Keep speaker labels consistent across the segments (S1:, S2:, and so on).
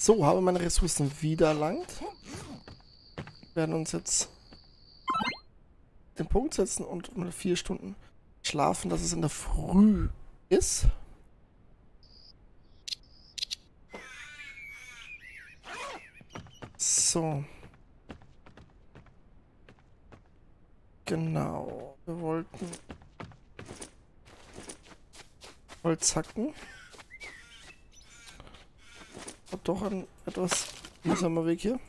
S1: So, habe meine Ressourcen wieder erlangt. Werden uns jetzt den Punkt setzen und mal 4 Stunden schlafen, dass es in der Früh ist. So. Genau. Wir wollten Holz hacken. Hat doch ein etwas mühsamer Weg hier.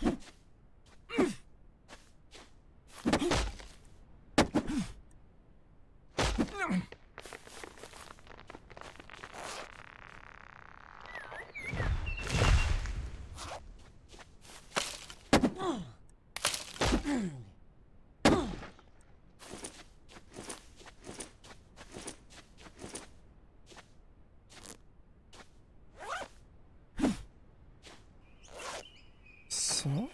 S1: So.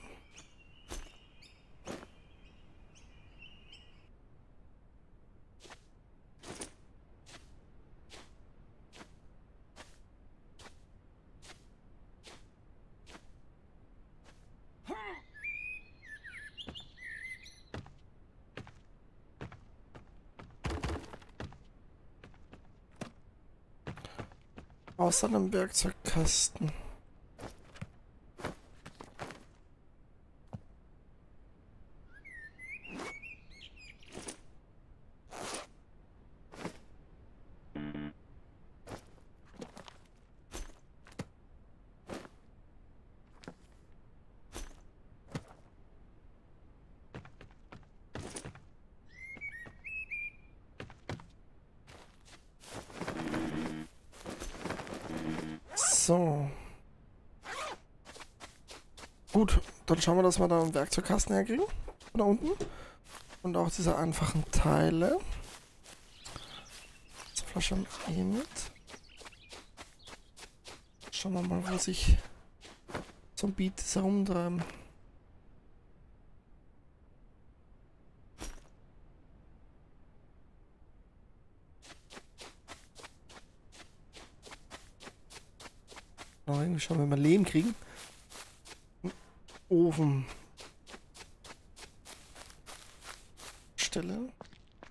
S1: Außer einem Werkzeugkasten. So. Gut, dann schauen wir, dass wir da einen Werkzeugkasten herkriegen. Von da unten. Und auch diese einfachen Teile. Diese Flasche mit. Schauen wir mal, wo sich Zombies herumtreiben. Irgendwie schauen wir mal Lehm kriegen. Ofen. Stelle.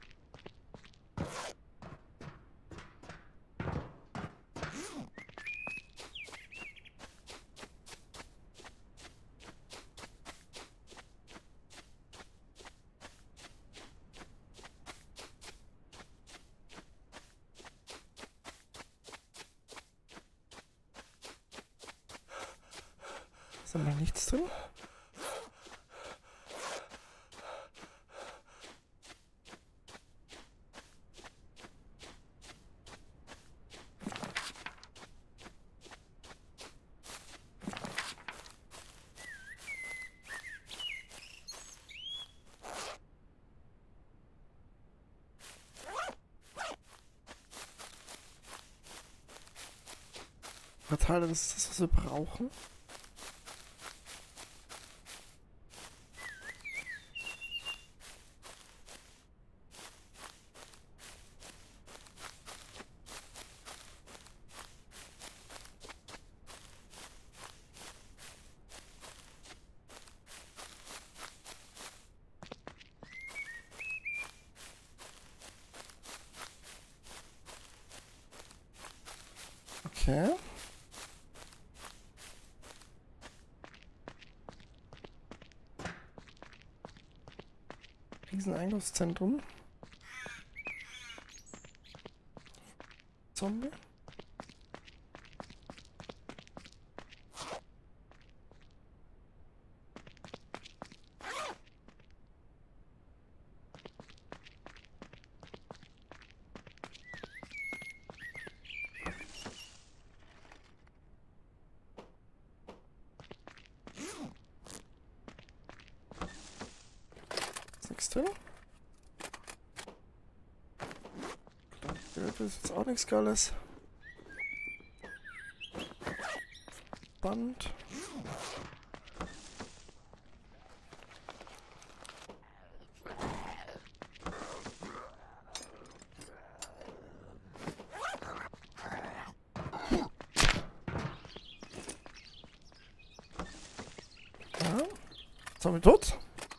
S1: Ist da mal nichts drin? Teile, das ist das, was wir brauchen. Okay. Rieseneinkaufszentrum. Zombie. Nichts drin. Das ist jetzt auch nichts Geiles. Band. Zombie tot.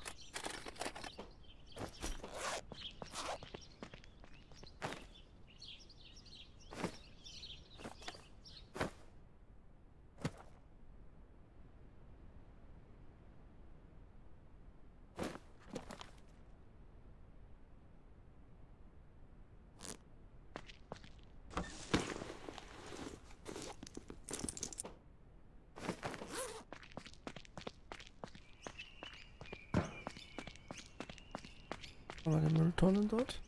S1: Haben wir die Mülltonnen dort?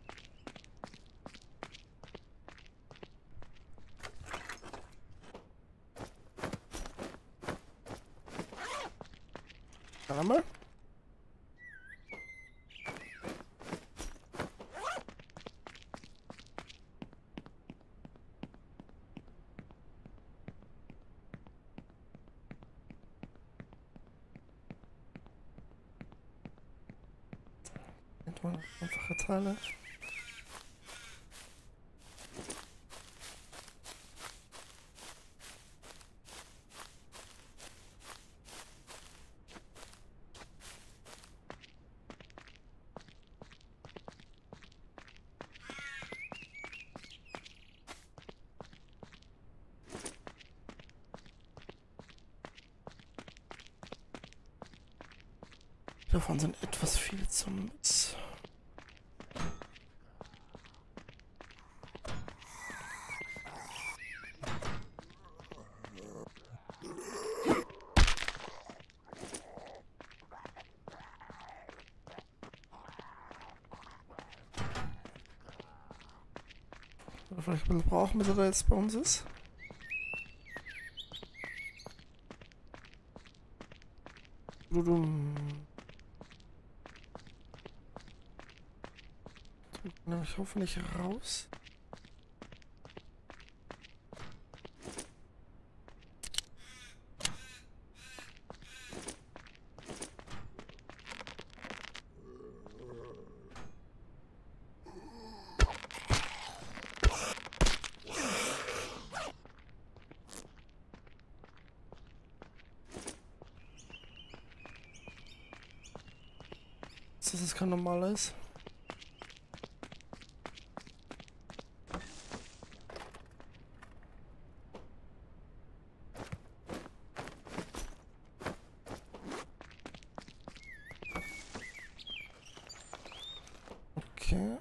S1: Dann einmal. Einfache Teile. Davon sind etwas viele Zombies. Oder vielleicht ein bisschen brauchen, bis er da jetzt bei uns ist. Ich hoffe nicht raus. Dass das kein normaler ist. Okay.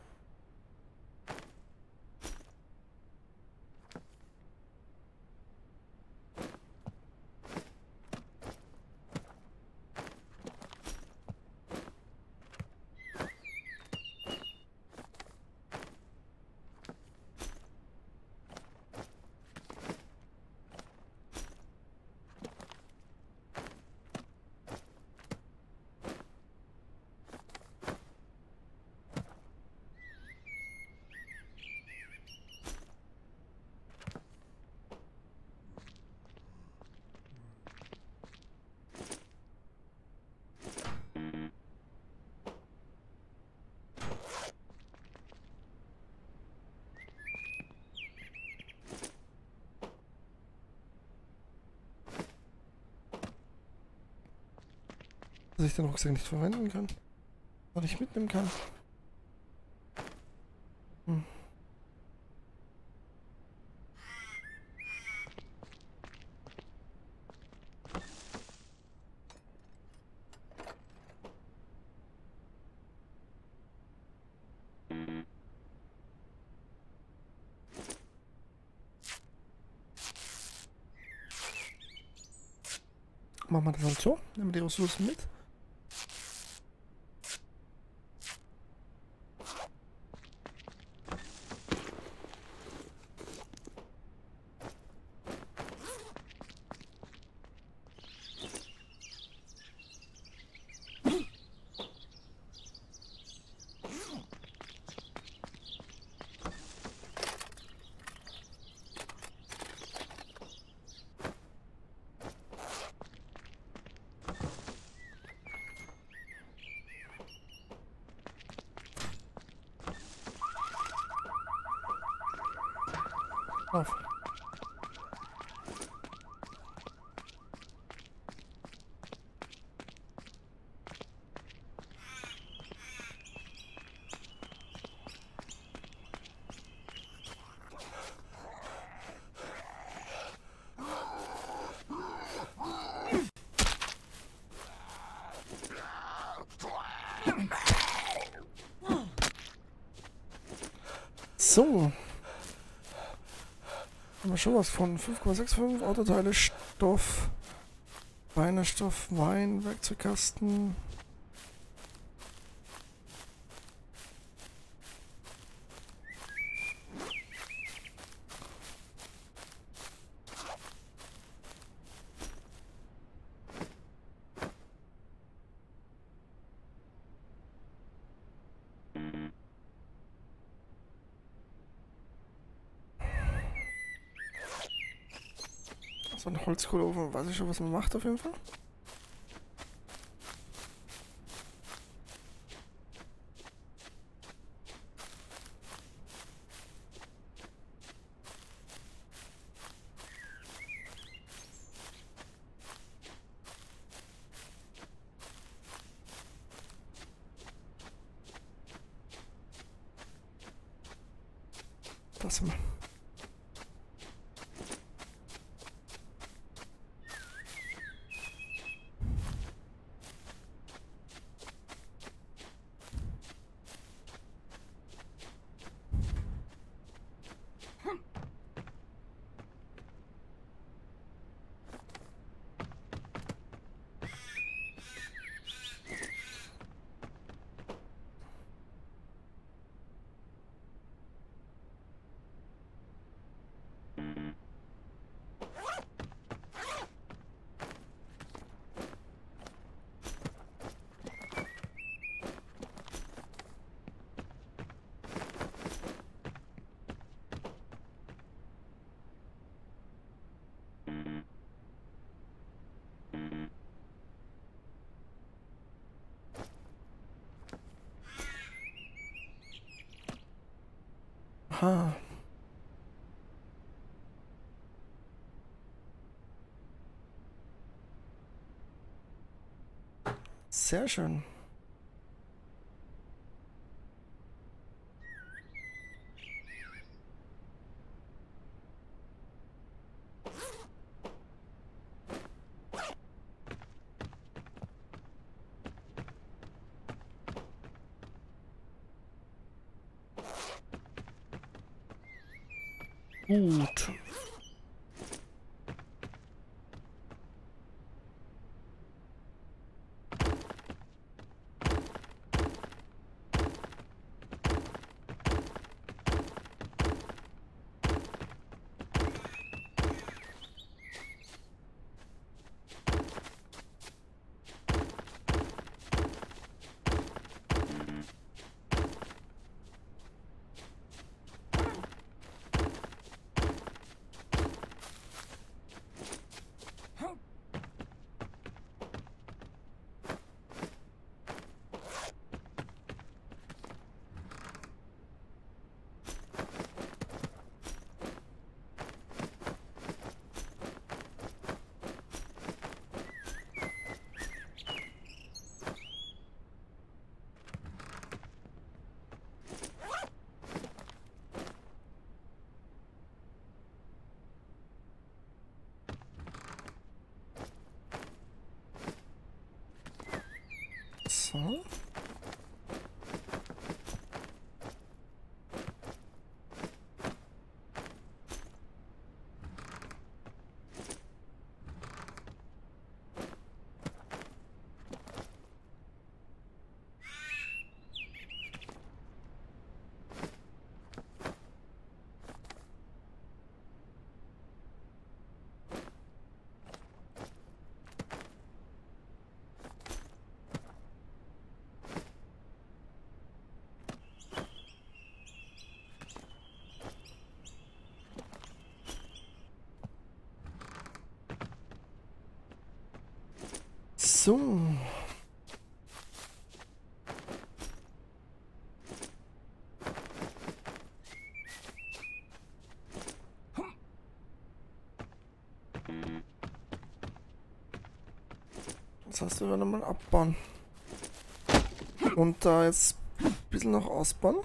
S1: Dass ich den Rucksack nicht verwenden kann. Oder nicht mitnehmen kann. Machen wir das halt so. Nehmen wir die Ressourcen mit. Auf. So. Haben wir schon was von 5,65 Autoteile, Stoff, Weinerstoff, Wein, Werkzeugkasten. So ein Holzkohleofen, weiß ich schon, was man macht auf jeden Fall. Das mal. Aha. Sehr schön. Gut. So. So. Das heißt, wir werden mal abbauen. Und da jetzt ein bisschen noch ausbauen.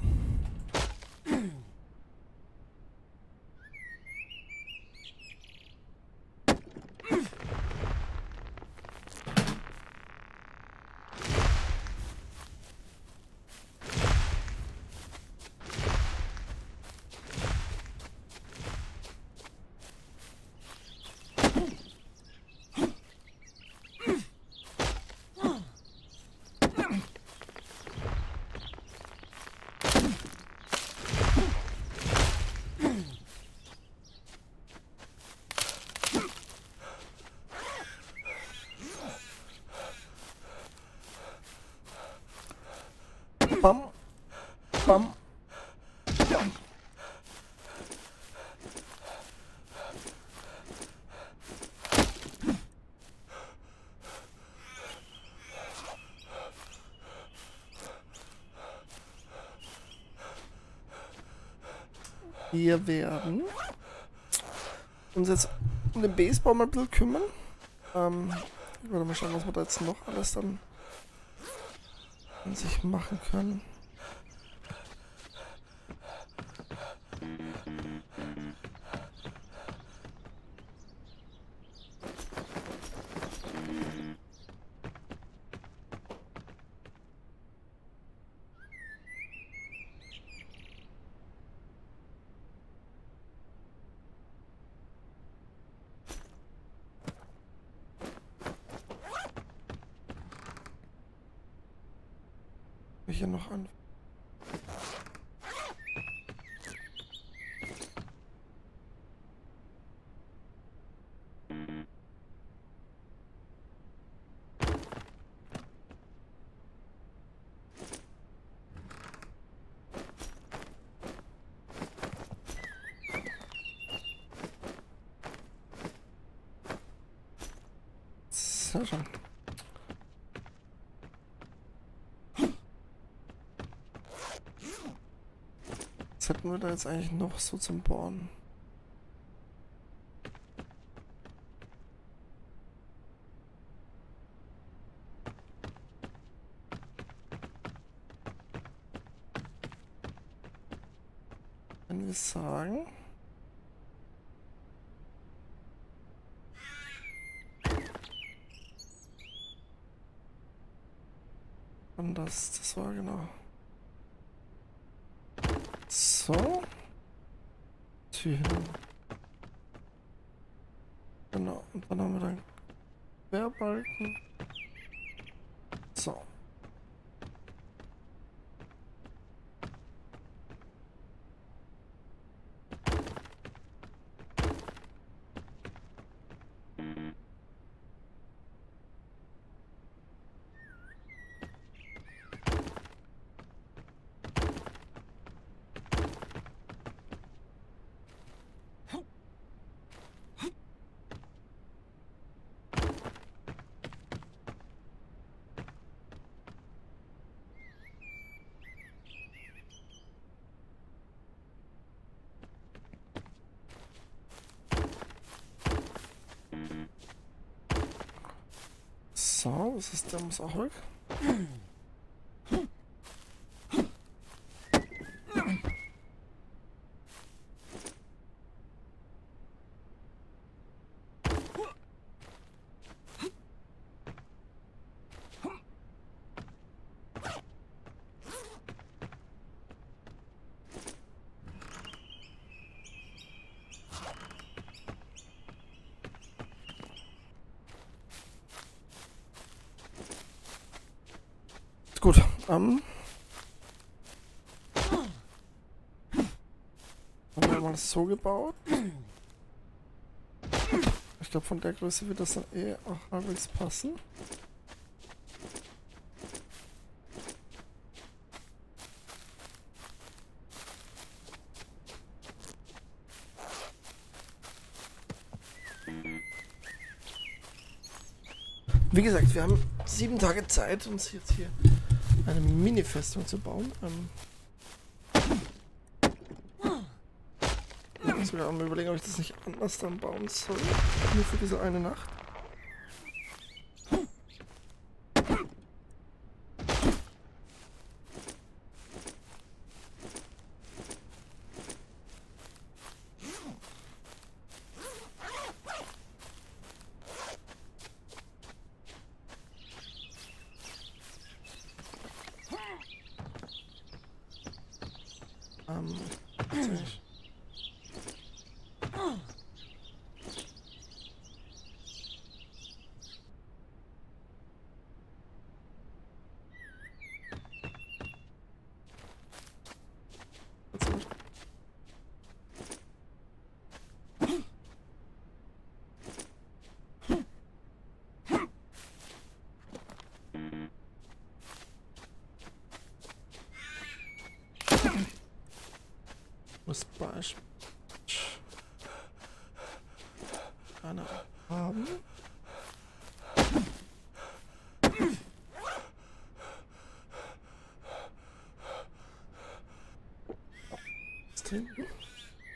S1: Wir werden uns jetzt um den Baseball mal ein bisschen kümmern. Ich werde mal schauen, was wir da jetzt noch alles dann an sich machen können. Hier noch an. Sehr schön. Was hätten wir da jetzt eigentlich noch so zum Bauen? Wenn wir sagen... Und das war genau... So. Türen. Genau. Und dann haben wir dann Querbalken. So. So, was ist der? Muss auch weg. Gut, haben wir mal das so gebaut. Ich glaube, von der Größe wird das dann eh auch halbwegs passen. Wie gesagt, wir haben 7 Tage Zeit, uns jetzt hier eine Mini-Festung zu bauen. Ich muss sogar mal überlegen, ob ich das nicht anders dann bauen soll. Nur für diese eine Nacht. Muss Beispiel eine haben. Das trinken.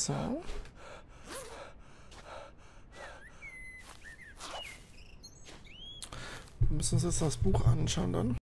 S1: So. Wir müssen uns jetzt das Buch anschauen dann.